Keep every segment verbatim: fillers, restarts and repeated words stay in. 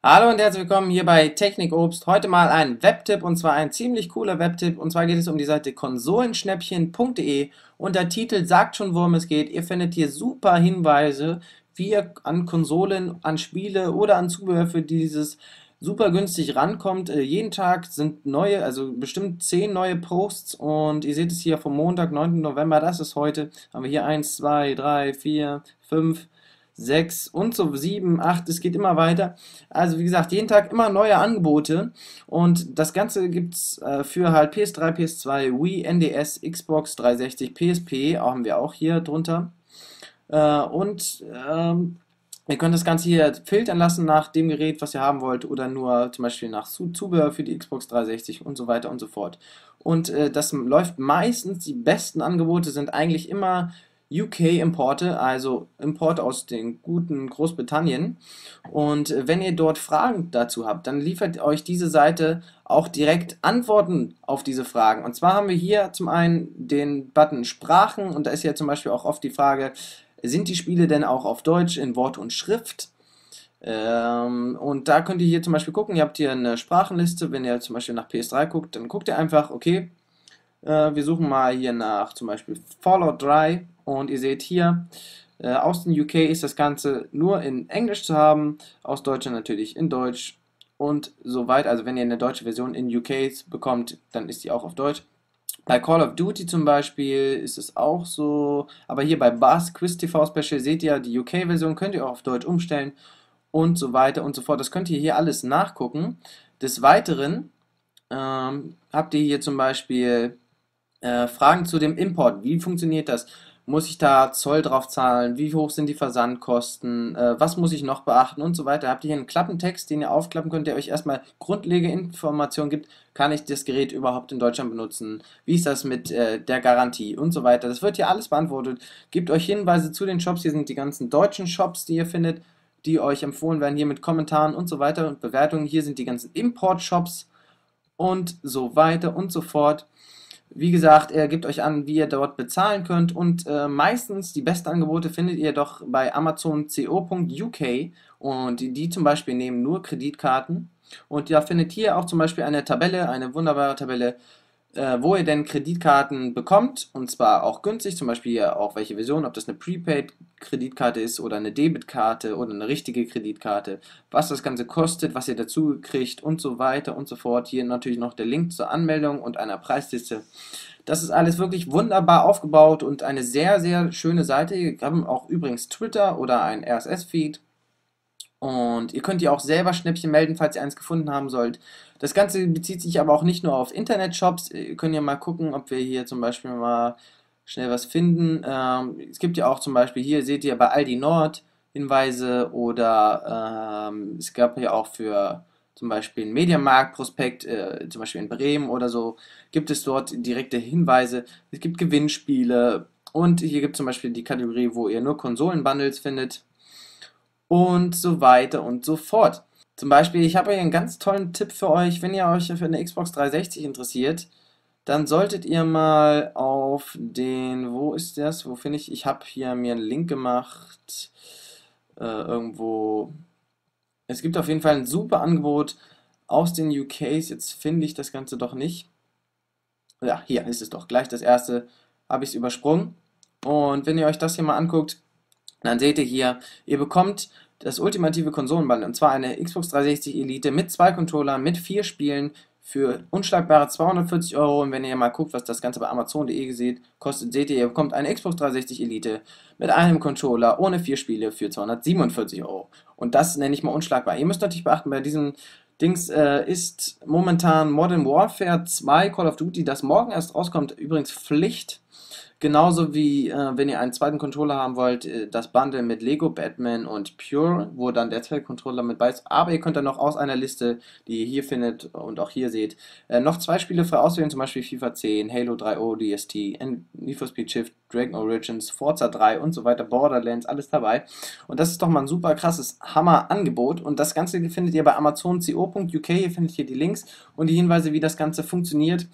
Hallo und herzlich willkommen hier bei Technik Obst. Heute mal ein Webtipp und zwar ein ziemlich cooler Webtipp. Und zwar geht es um die Seite konsolenschnäppchen punkt de und der Titel sagt schon, worum es geht. Ihr findet hier super Hinweise, wie ihr an Konsolen, an Spiele oder an Zubehör für dieses super günstig rankommt. Äh, jeden Tag sind neue, also bestimmt zehn neue Posts und ihr seht es hier vom Montag, neunten November, das ist heute. Haben wir hier eins, zwei, drei, vier, fünf, sechs und so sieben, acht, es geht immer weiter. Also wie gesagt, jeden Tag immer neue Angebote und das Ganze gibt's äh, für halt P S drei, P S zwei, Wii, N D S, Xbox dreihundertsechzig, P S P, auch haben wir auch hier drunter. Äh, und ähm, Ihr könnt das Ganze hier filtern lassen nach dem Gerät, was ihr haben wollt, oder nur zum Beispiel nach Zu Zubehör für die Xbox dreihundertsechzig und so weiter und so fort. Und äh, das läuft meistens, die besten Angebote sind eigentlich immer U K-Importe, also Importe aus den guten Großbritannien. Und äh, wenn ihr dort Fragen dazu habt, dann liefert euch diese Seite auch direkt Antworten auf diese Fragen. Und zwar haben wir hier zum einen den Button Sprachen und da ist ja zum Beispiel auch oft die Frage, sind die Spiele denn auch auf Deutsch in Wort und Schrift? Ähm, und da könnt ihr hier zum Beispiel gucken, ihr habt hier eine Sprachenliste, wenn ihr zum Beispiel nach P S drei guckt, dann guckt ihr einfach, okay, äh, wir suchen mal hier nach zum Beispiel Fallout drei und ihr seht hier, äh, aus den U K ist das Ganze nur in Englisch zu haben, aus Deutschland natürlich in Deutsch und so weiter. Also wenn ihr eine deutsche Version in U K bekommt, dann ist die auch auf Deutsch. Bei Call of Duty zum Beispiel ist es auch so, aber hier bei Buzz Quiz T V Special seht ihr, die U K-Version könnt ihr auch auf Deutsch umstellen und so weiter und so fort. Das könnt ihr hier alles nachgucken. Des Weiteren ähm, habt ihr hier zum Beispiel äh, Fragen zu dem Import. Wie funktioniert das? Muss ich da Zoll drauf zahlen? Wie hoch sind die Versandkosten? Äh, was muss ich noch beachten? Und so weiter. Habt ihr hier einen Klappentext, den ihr aufklappen könnt, der euch erstmal grundlegende Informationen gibt. Kann ich das Gerät überhaupt in Deutschland benutzen? Wie ist das mit äh, der Garantie? Und so weiter. Das wird hier alles beantwortet. Gebt euch Hinweise zu den Shops. Hier sind die ganzen deutschen Shops, die ihr findet, die euch empfohlen werden, hier mit Kommentaren und so weiter und Bewertungen. Hier sind die ganzen Import-Shops und so weiter und so fort. Wie gesagt, er gibt euch an, wie ihr dort bezahlen könnt und äh, meistens die besten Angebote findet ihr doch bei Amazon co punkt U K und die, die zum Beispiel nehmen nur Kreditkarten und da findet ihr auch zum Beispiel eine Tabelle, eine wunderbare Tabelle, äh, wo ihr denn Kreditkarten bekommt und zwar auch günstig, zum Beispiel hier auch welche Version, ob das eine Prepaid-Kreditkarte ist oder eine Debitkarte oder eine richtige Kreditkarte, was das Ganze kostet, was ihr dazu kriegt und so weiter und so fort. Hier natürlich noch der Link zur Anmeldung und einer Preisliste. Das ist alles wirklich wunderbar aufgebaut und eine sehr, sehr schöne Seite. Wir haben auch übrigens Twitter oder ein R S S-Feed. Und ihr könnt ihr auch selber Schnäppchen melden, falls ihr eins gefunden haben sollt. Das Ganze bezieht sich aber auch nicht nur auf Internetshops. Ihr könnt ja mal gucken, ob wir hier zum Beispiel mal schnell was finden. Ähm, es gibt ja auch zum Beispiel hier, seht ihr bei Aldi Nord Hinweise oder ähm, es gab ja auch für zum Beispiel einen Mediamarkt-Prospekt, äh, zum Beispiel in Bremen oder so, gibt es dort direkte Hinweise. Es gibt Gewinnspiele und hier gibt es zum Beispiel die Kategorie, wo ihr nur Konsolenbundles findet und so weiter und so fort. Zum Beispiel, ich habe hier einen ganz tollen Tipp für euch, wenn ihr euch für eine Xbox dreihundertsechzig interessiert, dann solltet ihr mal auf den, wo ist das, wo finde ich, ich habe hier mir einen Link gemacht, äh, irgendwo, es gibt auf jeden Fall ein super Angebot aus den U Ks, jetzt finde ich das Ganze doch nicht. Ja, hier ist es doch, gleich das erste habe ich es übersprungen. Und wenn ihr euch das hier mal anguckt, dann seht ihr hier, ihr bekommt das ultimative Konsolenbundle und zwar eine Xbox dreihundertsechzig Elite mit zwei Controllern, mit vier Spielen für unschlagbare zweihundertvierzig Euro. Und wenn ihr mal guckt, was das Ganze bei Amazon punkt de seht, kostet, seht ihr, ihr bekommt eine Xbox dreihundertsechzig Elite mit einem Controller ohne vier Spiele für zweihundertsiebenundvierzig Euro. Und das nenne ich mal unschlagbar. Ihr müsst natürlich beachten, bei diesem Dings äh, ist momentan Modern Warfare zwei Call of Duty, das morgen erst rauskommt, übrigens Pflicht. Genauso wie, äh, wenn ihr einen zweiten Controller haben wollt, äh, das Bundle mit Lego Batman und Pure, wo dann der zweite Controller mit bei ist. Aber ihr könnt dann noch aus einer Liste, die ihr hier findet und auch hier seht, äh, noch zwei Spiele frei auswählen, zum Beispiel FIFA zehn, Halo drei O D S T, Need for Speed Shift, Dragon Origins, Forza drei und so weiter, Borderlands, alles dabei. Und das ist doch mal ein super krasses Hammer-Angebot. Und das Ganze findet ihr bei Amazon co punkt U K. Hier findet ihr die Links und die Hinweise, wie das Ganze funktioniert.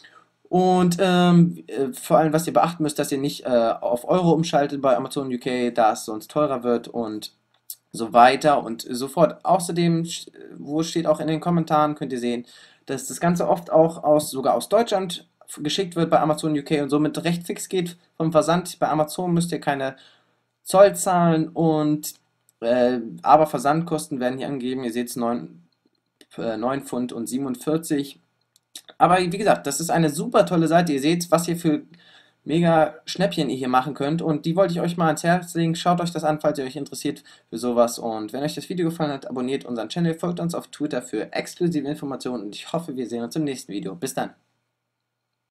Und ähm, äh, vor allem, was ihr beachten müsst, dass ihr nicht äh, auf Euro umschaltet bei Amazon U K, da es sonst teurer wird und so weiter und so fort. Außerdem, sch- wo steht auch in den Kommentaren, könnt ihr sehen, dass das Ganze oft auch aus, sogar aus Deutschland f- geschickt wird bei Amazon U K und somit recht fix geht vom Versand. Bei Amazon müsst ihr keine Zoll zahlen und äh, aber Versandkosten werden hier angegeben. Ihr seht es neun, äh, neun Pfund und siebenundvierzig. Aber wie gesagt, das ist eine super tolle Seite. Ihr seht, was ihr für mega Schnäppchen ihr hier machen könnt. Und die wollte ich euch mal ans Herz legen. Schaut euch das an, falls ihr euch interessiert für sowas. Und wenn euch das Video gefallen hat, abonniert unseren Channel, folgt uns auf Twitter für exklusive Informationen. Und ich hoffe, wir sehen uns im nächsten Video. Bis dann.